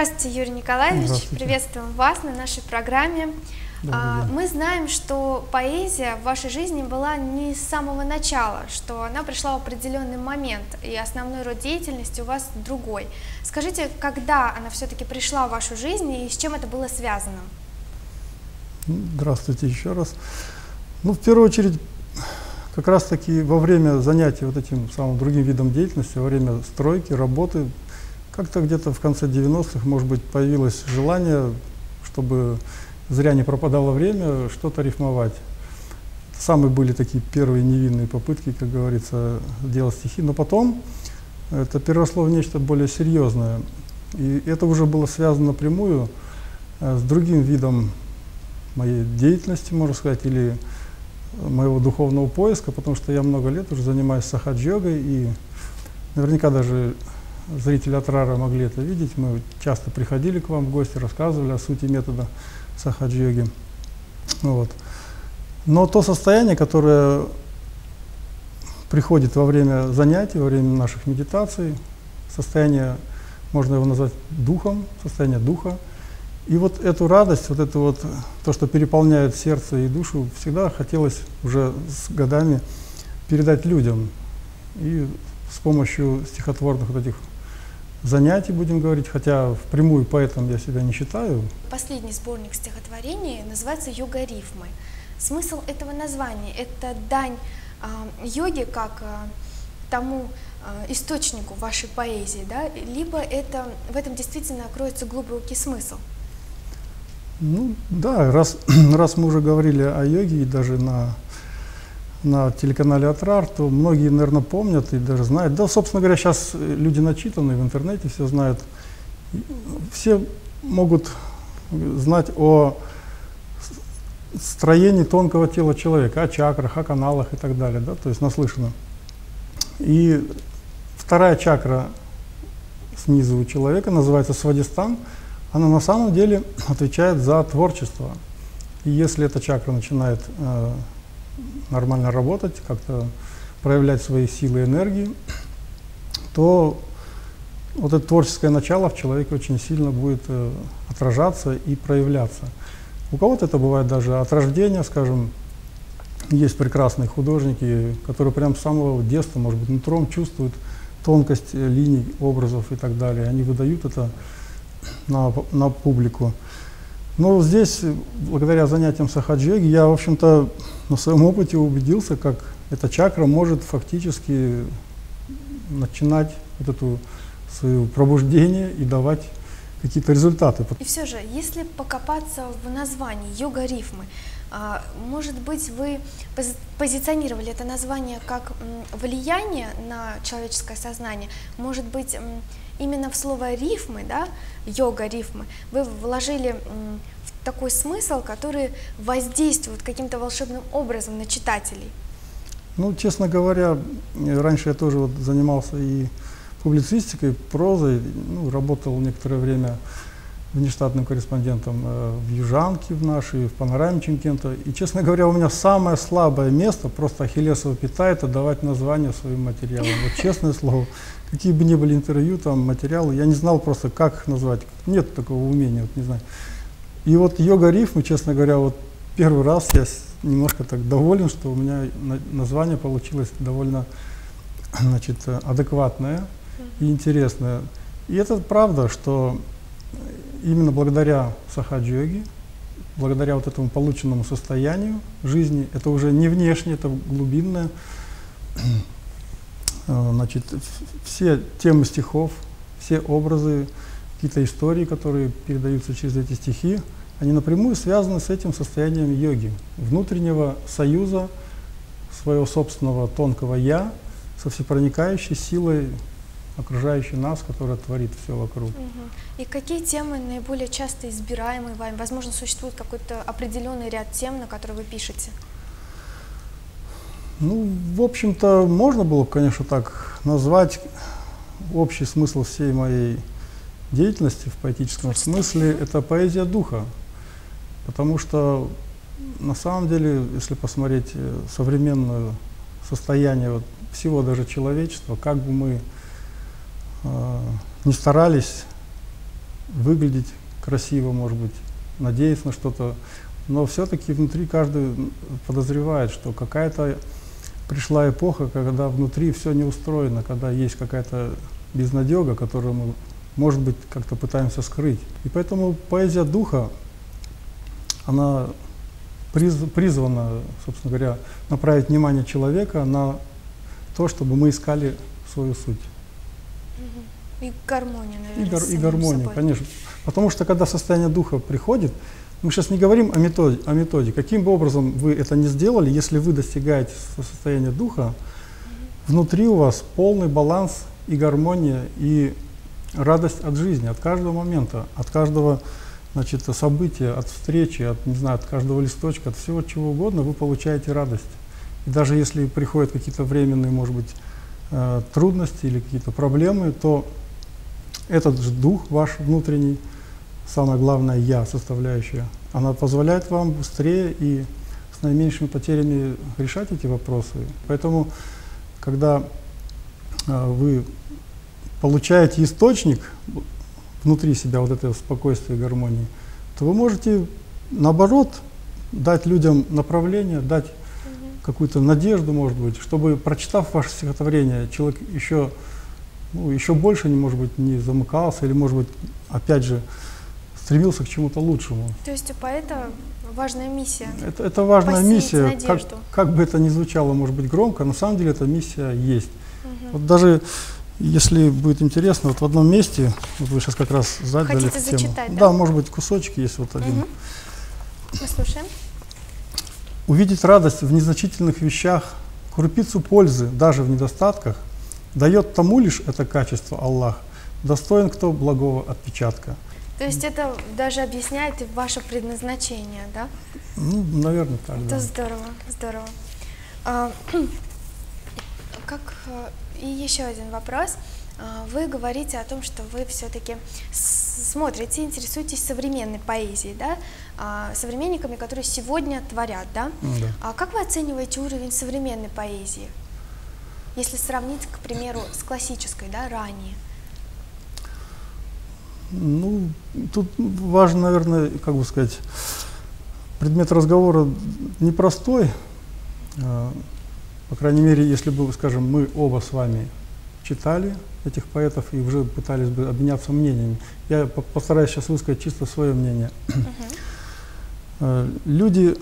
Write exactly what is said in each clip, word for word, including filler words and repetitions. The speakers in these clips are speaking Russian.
Здравствуйте, Юрий Николаевич. Здравствуйте. Приветствуем вас на нашей программе. А, мы знаем, что поэзия в вашей жизни была не с самого начала, что она пришла в определенный момент, и основной род деятельности у вас другой. Скажите, когда она все-таки пришла в вашу жизнь и с чем это было связано? Здравствуйте еще раз. Ну, в первую очередь, как раз-таки во время занятий вот этим самым другим видом деятельности, во время стройки, работы, как-то где-то в конце девяностых, может быть, появилось желание, чтобы зря не пропадало время, что-то рифмовать. Самые были такие первые невинные попытки, как говорится, делать стихи, но потом это переросло в нечто более серьезное. И это уже было связано напрямую с другим видом моей деятельности, можно сказать, или моего духовного поиска, потому что я много лет уже занимаюсь сахаджа-йогой, и наверняка даже зрители Атрара могли это видеть. Мы часто приходили к вам в гости, рассказывали о сути метода сахаджа-йоги. Вот. Но то состояние, которое приходит во время занятий, во время наших медитаций, состояние, можно его назвать духом, состояние духа. И вот эту радость, вот это вот, то, что переполняет сердце и душу, всегда хотелось уже с годами передать людям. И с помощью стихотворных вот этих занятий, будем говорить, хотя впрямую поэтом я себя не считаю. Последний сборник стихотворений называется «Йога-рифмы». Смысл этого названия – это дань э, йоге как э, тому э, источнику вашей поэзии, да? Либо это, в этом действительно кроется глубокий смысл? Ну да, раз, раз мы уже говорили о йоге и даже на, на телеканале Атрар, то многие, наверное, помнят и даже знают. Да, собственно говоря, сейчас люди начитанные, в интернете все знают. Все могут знать о строении тонкого тела человека, о чакрах, о каналах и так далее, да, то есть наслышано. И вторая чакра снизу у человека называется свадистан. Она на самом деле отвечает за творчество. И если эта чакра начинает э, нормально работать, как-то проявлять свои силы и энергии, то вот это творческое начало в человеке очень сильно будет э, отражаться и проявляться. У кого-то это бывает даже от рождения, скажем. Есть прекрасные художники, которые прямо с самого детства, может быть, нутром чувствуют тонкость линий, образов и так далее. Они выдают это На, на публику. Но здесь, благодаря занятиям сахаджа-йоги, я, в общем-то, на своем опыте убедился, как эта чакра может фактически начинать вот это свое пробуждение и давать какие-то результаты. И все же, если покопаться в названии йога-рифмы, может быть, вы позиционировали это название как влияние на человеческое сознание, может быть, именно в слово рифмы, да, йога-рифмы, вы вложили в такой смысл, который воздействует каким-то волшебным образом на читателей? Ну, честно говоря, раньше я тоже вот занимался и публицистикой, прозой, ну, работал некоторое время внештатным корреспондентом э, в Южанке в нашей, в Панораме Чимкента. И, честно говоря, у меня самое слабое место, просто ахиллесова пята, это давать название своим материалам. Вот честное слово, какие бы ни были интервью, там, материалы, я не знал просто, как их назвать. Нет такого умения, вот, не знаю. И вот йога-рифмы, честно говоря, вот первый раз я немножко так доволен, что у меня название получилось довольно, значит, адекватное и интересное. И это правда, что именно благодаря сахаджа-йоге, благодаря вот этому полученному состоянию жизни, это уже не внешне, это глубинное, значит, все темы стихов, все образы, какие-то истории, которые передаются через эти стихи, они напрямую связаны с этим состоянием йоги, внутреннего союза своего собственного тонкого «я» со всепроникающей силой, окружающей нас, которая творит все вокруг. Угу. И какие темы наиболее часто избираемые вами? Возможно, существует какой-то определенный ряд тем, на которые вы пишете? Ну, в общем-то, можно было бы, конечно, так назвать общий смысл всей моей деятельности в поэтическом смысле. Это поэзия духа. Потому что, на самом деле, если посмотреть современное состояние вот всего даже человечества, как бы мы э, не старались выглядеть красиво, может быть, надеяться на что-то. Но все-таки внутри каждый подозревает, что какая-то пришла эпоха, когда внутри все не устроено, когда есть какая-то безнадега, которую мы, может быть, как-то пытаемся скрыть. И поэтому поэзия духа, она приз, призвана, собственно говоря, направить внимание человека на то, чтобы мы искали свою суть. И гармонию, наверное, И, гар, с и самим гармонию, собой. конечно. Потому что когда состояние духа приходит, мы сейчас не говорим о методе, о методе. Каким бы образом вы это не сделали, если вы достигаете состояния духа, mm-hmm. внутри у вас полный баланс и гармония, и радость от жизни, от каждого момента, от каждого, значит, события, от встречи, от, не знаю, от каждого листочка, от всего чего угодно вы получаете радость. И даже если приходят какие-то временные, может быть, э, трудности или какие-то проблемы, то этот же дух ваш внутренний, самое главное «я» составляющая, она позволяет вам быстрее и с наименьшими потерями решать эти вопросы. Поэтому, когда э, вы получаете источник внутри себя вот этого спокойствия и гармонии, то вы можете, наоборот, дать людям направление, дать mm-hmm. какую-то надежду, может быть, чтобы, прочитав ваше стихотворение, человек еще, ну, еще больше, не, может быть, не замыкался или, может быть, опять же, стремился к чему-то лучшему. То есть у поэта важная миссия. Это, это важная миссия, как, надежду. как бы это ни звучало, может быть, громко, на самом деле эта миссия есть. Угу. Вот даже, если будет интересно, вот в одном месте, вот вы сейчас как раз задали Хотите эту тему. зачитать, да? Да, может быть, кусочек есть вот один. Угу. Мы слушаем. Увидеть радость в незначительных вещах, крупицу пользы даже в недостатках, дает тому лишь это качество Аллах, достоин кто благого отпечатка. То есть это даже объясняет ваше предназначение, да? Ну, наверное, так, Это да. здорово, здорово. А, как, и еще один вопрос. Вы говорите о том, что вы все-таки смотрите, интересуетесь современной поэзией, да? А, современниками, которые сегодня творят, да? Да. А как вы оцениваете уровень современной поэзии, если сравнить, к примеру, с классической, да, ранее? Ну, тут важно, наверное, как бы сказать, предмет разговора непростой. Э, по крайней мере, если бы, скажем, мы оба с вами читали этих поэтов и уже пытались бы обменяться мнениями. Я по постараюсь сейчас высказать чисто свое мнение. Uh-huh. э, люди,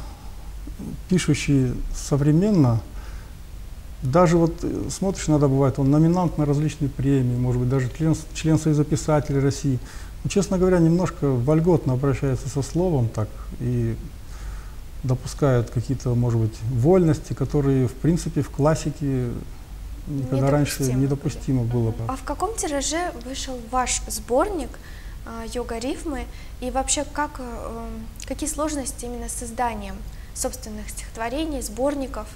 пишущие современно, даже вот смотришь, иногда бывает, он номинант на различные премии, может быть, даже член, член Союза писателей России. Но, честно говоря, немножко вольготно обращается со словом так и допускают какие-то, может быть, вольности, которые, в принципе, в классике никогда раньше недопустимо было. было. А в каком тираже вышел ваш сборник «Йога-рифмы» и вообще как, какие сложности именно с созданием собственных стихотворений, сборников?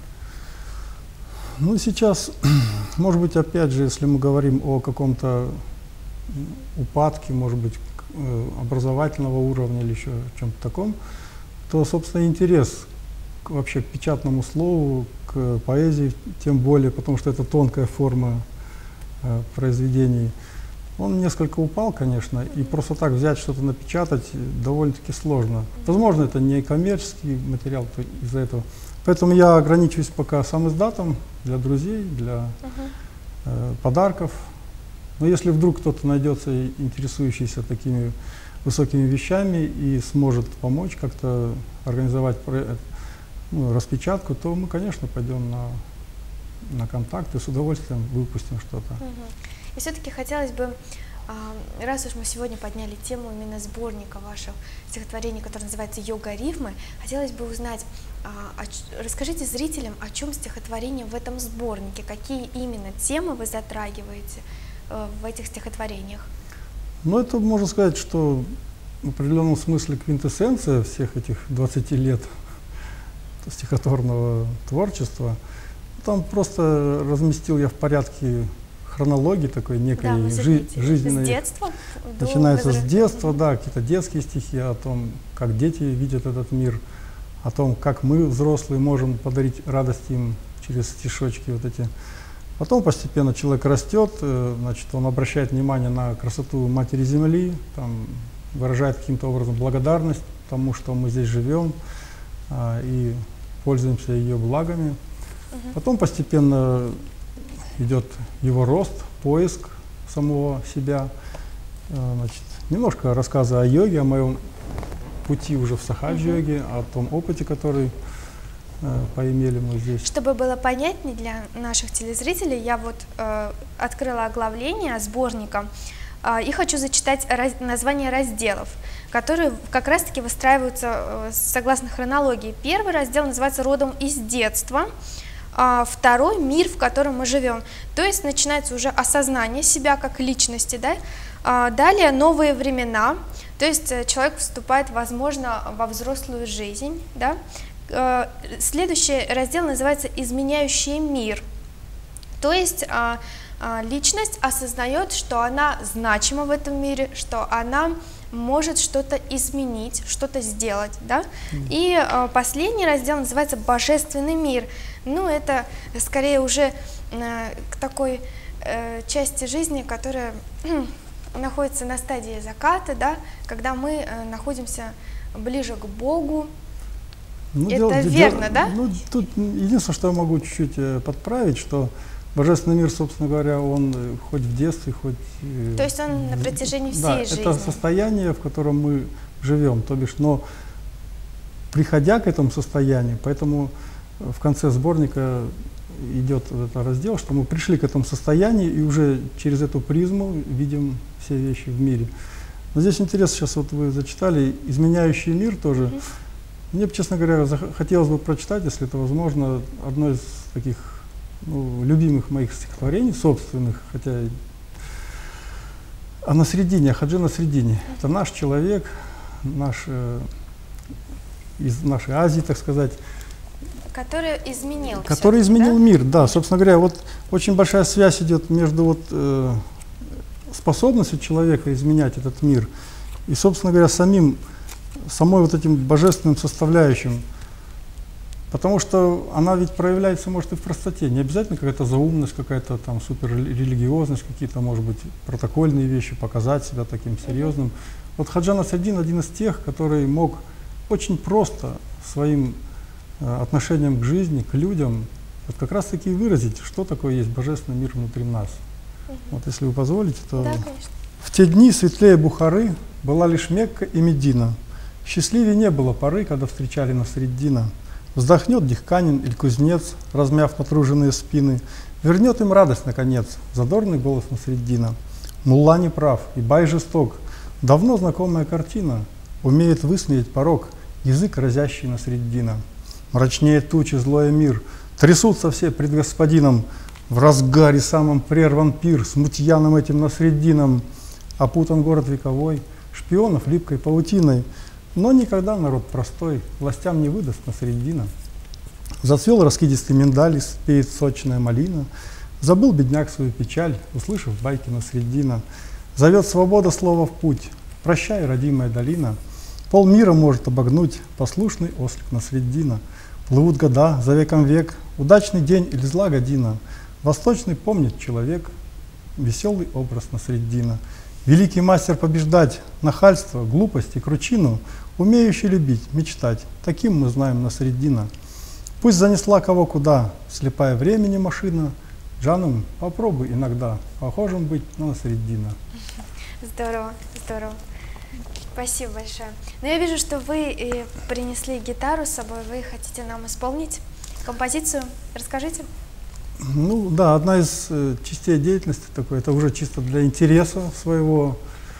Ну, сейчас, может быть, опять же, если мы говорим о каком-то упадке, может быть, образовательного уровня или еще чем-то таком, то, собственно, интерес к, вообще к печатному слову, к поэзии, тем более, потому что это тонкая форма э, произведений, он несколько упал, конечно, и просто так взять что-то напечатать довольно-таки сложно. Возможно, это не коммерческий материал из-за этого. Поэтому я ограничиваюсь пока сам издатом для друзей, для uh-huh. э, подарков. Но если вдруг кто-то найдется, интересующийся такими высокими вещами и сможет помочь как-то организовать ну, распечатку, то мы, конечно, пойдем на, на контакт и с удовольствием выпустим что-то. Uh-huh. И все-таки хотелось бы, раз уж мы сегодня подняли тему именно сборника ваших стихотворений, который называется «Йога-рифмы», хотелось бы узнать, расскажите зрителям, о чем стихотворение в этом сборнике, какие именно темы вы затрагиваете в этих стихотворениях? Ну, это можно сказать, что в определенном смысле квинтэссенция всех этих двадцати лет стихотворного творчества. Там просто разместил я в порядке хронологии такой некой да, жи жизненной. С детства? Начинается с детства, да, какие-то детские стихи о том, как дети видят этот мир, о том, как мы, взрослые, можем подарить радость им через стишочки вот эти. Потом постепенно человек растет, э, значит, он обращает внимание на красоту Матери Земли, там, выражает каким-то образом благодарность тому, что мы здесь живем э, и пользуемся ее благами. Uh-huh. Потом постепенно идет его рост, поиск самого себя. Э, значит, немножко рассказа о йоге, о моем пути уже в сахаджи-йоге, uh-huh. о том опыте, который э, поимели мы здесь. Чтобы было понятнее для наших телезрителей, я вот э, открыла оглавление сборника э, и хочу зачитать раз, названия разделов, которые как раз-таки выстраиваются э, согласно хронологии. Первый раздел называется «Родом из детства», а второй – «Мир, в котором мы живем». То есть начинается уже осознание себя как личности, да? А далее «Новые времена», то есть человек вступает, возможно, во взрослую жизнь, да? Следующий раздел называется «Изменяющий мир», то есть а, а, личность осознает, что она значима в этом мире, что она может что-то изменить, что-то сделать, да? И а, последний раздел называется «Божественный мир». Ну, это скорее уже а, к такой а, части жизни, которая находится на стадии заката, да? Когда мы а, находимся ближе к Богу. Ну, это дело, верно, дело, да? Ну, тут единственное, что я могу чуть-чуть э, подправить, что Божественный мир, собственно говоря, он э, хоть в детстве, хоть… Э, То есть он на протяжении всей да, жизни. это состояние, в котором мы живем, то бишь, но приходя к этому состоянию, поэтому в конце сборника идет этот раздел, что мы пришли к этому состоянию и уже через эту призму видим все вещи в мире. Но здесь интересно, сейчас вот вы зачитали «Изменяющий мир» тоже. Mm-hmm. Мне, честно говоря, хотелось бы прочитать, если это возможно, одно из таких ну, любимых моих стихотворений, собственных, хотя а на средине, Хаджи на средине. Это наш человек, наш, э, из нашей Азии, так сказать. Который изменил. Который изменил да? мир, да. Собственно говоря, вот очень большая связь идет между вот, э, способностью человека изменять этот мир и, собственно говоря, самим самой вот этим божественным составляющим, потому что она ведь проявляется, может, и в простоте, не обязательно какая-то заумность, какая-то там суперрелигиозность, какие-то, может быть, протокольные вещи, показать себя таким серьезным. Вот Хаджа Насреддин один из тех, который мог очень просто своим э, отношением к жизни, к людям, вот как раз-таки выразить, что такое есть божественный мир внутри нас. Угу. Вот если вы позволите, то… Да, конечно. В те дни светлее Бухары была лишь Мекка и Медина. Счастливее не было поры, когда встречали Насреддина. Вздохнет дихканин или кузнец, размяв натруженные спины, вернет им радость, наконец, задорный голос Насреддина. Мулла не прав, и бай жесток. Давно знакомая картина, умеет высмеять порок, язык разящий Насреддина. Мрачнее тучи злой мир, трясутся все пред господином, в разгаре самом прерван пир, смутьяном этим Насреддином. Опутан город вековой, шпионов липкой паутиной, но никогда народ простой властям не выдаст Насреддина. Зацвел раскидистый миндаль, спеет сочная малина, забыл бедняк свою печаль, услышав байки Насреддина. Зовет свобода слова в путь, прощай, родимая долина, полмира может обогнуть послушный ослик Насреддина. Плывут года, за веком век, удачный день или зла година, восточный помнит человек, веселый образ Насреддина. Великий мастер побеждать нахальство, глупость и кручину, умеющий любить, мечтать, таким мы знаем Насреддина. Пусть занесла кого куда, слепая времени машина, Джаном, попробуй иногда похожим быть на Насреддина. Здорово, здорово. Спасибо большое. Но я вижу, что вы и принесли гитару с собой, вы хотите нам исполнить композицию. Расскажите. Ну да, одна из э, частей деятельности такой, это уже чисто для интереса своего,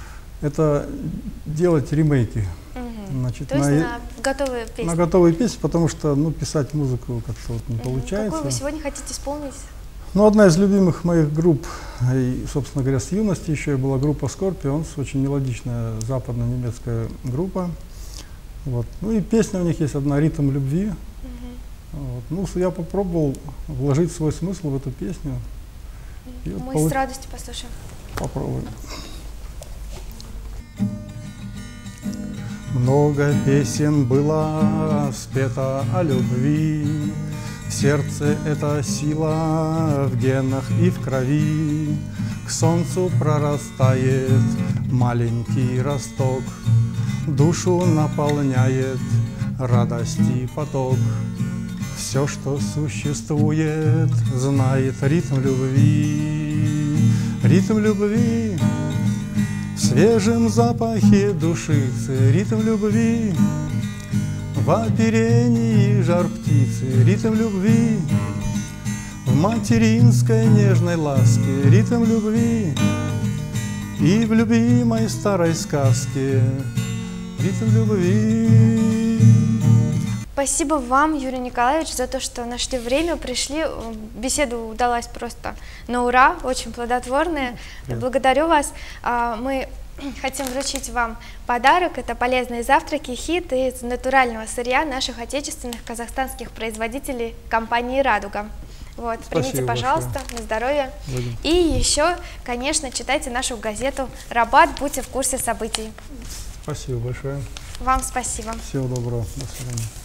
это делать ремейки. Угу. Значит, То есть на, на готовые песни? На готовые песни, потому что ну, писать музыку как-то вот не угу. получается. Какую вы сегодня хотите исполнить? Ну, одна из любимых моих групп, и, собственно говоря, с юности еще была группа Scorpions, очень мелодичная западно-немецкая группа. Вот. Ну и песня у них есть одна «Ритм любви». Вот. Ну, я попробовал вложить свой смысл в эту песню. Мы вот получ... с радостью послушаем. Попробуем. Много песен было спето о любви, В сердце эта сила, в генах и в крови. К солнцу прорастает маленький росток, душу наполняет радости поток. Все, что существует, знает ритм любви, ритм любви. В свежем запахе душицы, ритм любви. В оперении жар птицы, ритм любви. В материнской нежной ласке, ритм любви. И в любимой старой сказке, ритм любви. Спасибо вам, Юрий Николаевич, за то, что нашли время, пришли. Беседа удалась просто на ура, очень плодотворная. Нет. Благодарю вас. Мы хотим вручить вам подарок. Это полезные завтраки «Хит» из натурального сырья наших отечественных казахстанских производителей компании «Радуга». Вот, примите, Спасибо пожалуйста, большое. на здоровье. Будем. И еще, конечно, читайте нашу газету «Рабат», будьте в курсе событий. Спасибо большое. Вам спасибо. Всего доброго. До свидания.